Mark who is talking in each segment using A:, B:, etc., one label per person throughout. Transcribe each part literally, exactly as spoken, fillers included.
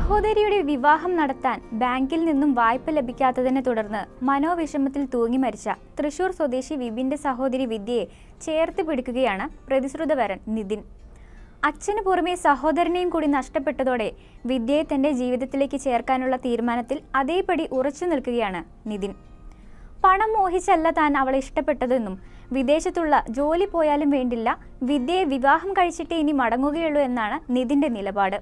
A: സഹോദരിയുടെ വിവാഹം നടത്താൻ ബാങ്കിൽ നിന്നും വായ്പ ലഭിക്കാത്തതിനെ തുടർന്ന് മനോവിഷമത്തിൽ തൂങ്ങി മരിച്ച തൃശൂർ സ്വദേശി വിപിന്റെ സഹോദരി വിദ്യയെ ചേർത്ത് പിടിക്കുകയാണ് പ്രതിശ്രുതവരൻ നിതിൻ. അച്ഛന് പുറമെ സഹോദരനെയും കൂടി നഷ്ടപ്പെട്ടതോടെ വിദ്യയെ തന്റെ ജീവിതത്തിലേക്ക് ചേർക്കാനുള്ള തീരുമാനത്തിൽ അതേപടി ഉറച്ചു നിൽക്കുകയാണ് നിതിൻ. പണം മോഹിച്ചല്ല താൻ അവളെ ഇഷ്ടപ്പെട്ടതെന്നും വിദേശത്തുള്ള ജോലി പോയാലും വേണ്ടില്ല, വിദ്യയെ വിവാഹം കഴിച്ചിട്ടേ ഇനി മടങ്ങുകയുള്ളൂ എന്നാണ് നിതിന്റെ നിലപാട്.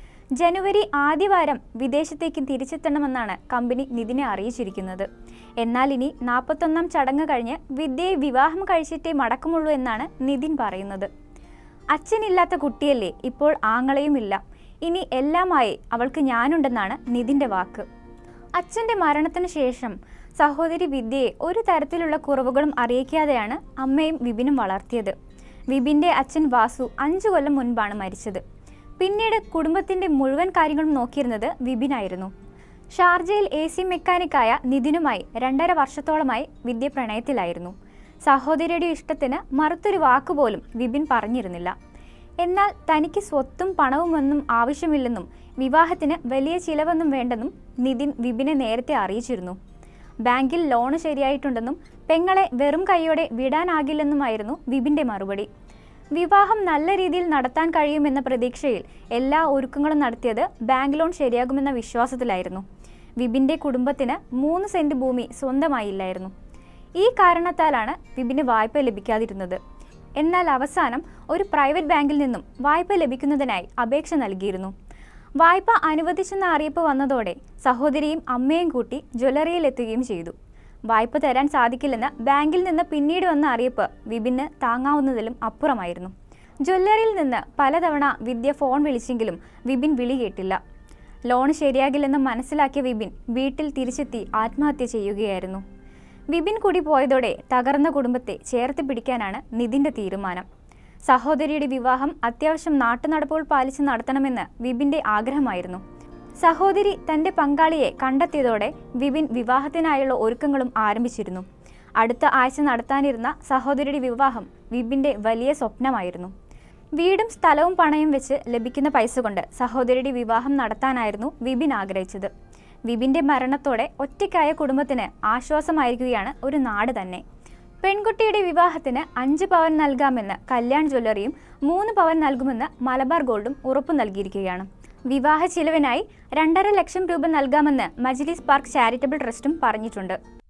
A: ജനുവരി ആദ്യവാരം വിദേശത്തേക്ക് തിരിച്ചെത്തണമെന്നാണ് കമ്പനി നിതിനെ അറിയിച്ചിരിക്കുന്നത്. എന്നാൽ ഇനി നാൽപ്പത്തൊന്നാം ചടങ്ങ് കഴിഞ്ഞ് വിദ്യയെ വിവാഹം കഴിച്ചിട്ടേ മടക്കുമുള്ളൂ എന്നാണ് നിതിൻ പറയുന്നത്. അച്ഛനില്ലാത്ത കുട്ടിയല്ലേ, ഇപ്പോൾ ആങ്ങളെയുമില്ല, ഇനി എല്ലാമായി അവൾക്ക് ഞാനുണ്ടെന്നാണ് നിതിന്റെ വാക്ക്. അച്ഛൻ്റെ മരണത്തിന് ശേഷം സഹോദരി വിദ്യയെ ഒരു തരത്തിലുള്ള കുറവുകളും അറിയിക്കാതെയാണ് അമ്മയും വിപിനും വളർത്തിയത്. വിപിൻ്റെ അച്ഛൻ വാസു അഞ്ചു കൊല്ലം മുൻപാണ് മരിച്ചത്. പിന്നീട് കുടുംബത്തിൻ്റെ മുഴുവൻ കാര്യങ്ങളും നോക്കിയിരുന്നത് വിപിനായിരുന്നു. ഷാർജയിൽ എ സി മെക്കാനിക്കായ നിതിനുമായി രണ്ടര വർഷത്തോളമായി വിദ്യ പ്രണയത്തിലായിരുന്നു. സഹോദരിയുടെ ഇഷ്ടത്തിന് മറുത്തൊരു വാക്കുപോലും വിപിൻ പറഞ്ഞിരുന്നില്ല. എന്നാൽ തനിക്ക് സ്വത്തും പണവുമൊന്നും ആവശ്യമില്ലെന്നും വിവാഹത്തിന് വലിയ ചിലവൊന്നും വേണ്ടെന്നും നിതിൻ വിപിനെ നേരത്തെ അറിയിച്ചിരുന്നു. ബാങ്കിൽ ലോണ് ശരിയായിട്ടുണ്ടെന്നും പെങ്ങളെ വെറും കൈയോടെ വിടാനാകില്ലെന്നുമായിരുന്നു വിപിൻ്റെ മറുപടി. വിവാഹം നല്ല രീതിയിൽ നടത്താൻ കഴിയുമെന്ന പ്രതീക്ഷയിൽ എല്ലാ ഒരുക്കങ്ങളും നടത്തിയത് ബാങ്ക് ലോൺ ശരിയാകുമെന്ന വിശ്വാസത്തിലായിരുന്നു. വിപിൻ്റെ കുടുംബത്തിന് മൂന്ന് സെന്റ് ഭൂമി സ്വന്തമായില്ലായിരുന്നു. ഈ കാരണത്താലാണ് വിപിന് വായ്പ ലഭിക്കാതിരുന്നത്. എന്നാൽ അവസാനം ഒരു പ്രൈവറ്റ് ബാങ്കിൽ നിന്നും വായ്പ ലഭിക്കുന്നതിനായി അപേക്ഷ നൽകിയിരുന്നു. വായ്പ അനുവദിച്ചെന്ന അറിയിപ്പ് വന്നതോടെ സഹോദരിയും അമ്മയും കൂട്ടി ജ്വല്ലറിയിലെത്തുകയും ചെയ്തു. വായ്പ തരാൻ സാധിക്കില്ലെന്ന് ബാങ്കിൽ നിന്ന് പിന്നീട് വന്ന അറിയിപ്പ് വിപിന് താങ്ങാവുന്നതിലും അപ്പുറമായിരുന്നു. ജ്വല്ലറിയിൽ നിന്ന് പലതവണ വിദ്യ ഫോൺ വിളിച്ചെങ്കിലും വിപിൻ വിളി കേട്ടില്ല. ലോൺ ശരിയാകില്ലെന്ന് മനസ്സിലാക്കിയ വിപിൻ വീട്ടിൽ തിരിച്ചെത്തി ആത്മഹത്യ ചെയ്യുകയായിരുന്നു. വിപിൻ കൂടി പോയതോടെ തകർന്ന കുടുംബത്തെ ചേർത്ത് പിടിക്കാനാണ് നിതിൻ്റെ തീരുമാനം. സഹോദരിയുടെ വിവാഹം അത്യാവശ്യം നാട്ടുനടപ്പുകൾ പാലിച്ച് നടത്തണമെന്ന് വിപിൻ്റെ ആഗ്രഹമായിരുന്നു. സഹോദരി തൻ്റെ പങ്കാളിയെ കണ്ടെത്തിയതോടെ വിപിൻ വിവാഹത്തിനായുള്ള ഒരുക്കങ്ങളും ആരംഭിച്ചിരുന്നു. അടുത്ത ആഴ്ച നടത്താനിരുന്ന സഹോദരിയുടെ വിവാഹം വിപിൻ്റെ വലിയ സ്വപ്നമായിരുന്നു. വീടും സ്ഥലവും പണയം വെച്ച് ലഭിക്കുന്ന പൈസ കൊണ്ട് സഹോദരിയുടെ വിവാഹം നടത്താനായിരുന്നു വിപിൻ ആഗ്രഹിച്ചത്. വിപിൻ്റെ മരണത്തോടെ ഒറ്റയ്ക്കായ കുടുംബത്തിന് ആശ്വാസമായിരിക്കുകയാണ് ഒരു നാട് തന്നെ. പെൺകുട്ടിയുടെ വിവാഹത്തിന് അഞ്ച് പവൻ നൽകാമെന്ന് കല്യാൺ ജ്വല്ലറിയും മൂന്ന് പവൻ നൽകുമെന്ന് മലബാർ ഗോൾഡും ഉറപ്പു നൽകിയിരിക്കുകയാണ്. വിവാഹ ചിലവിനായി രണ്ടര ലക്ഷം രൂപ നൽകാമെന്ന് മജ്ലിസ് പാർക്ക് ചാരിറ്റബിൾ ട്രസ്റ്റും പറഞ്ഞിട്ടുണ്ട്.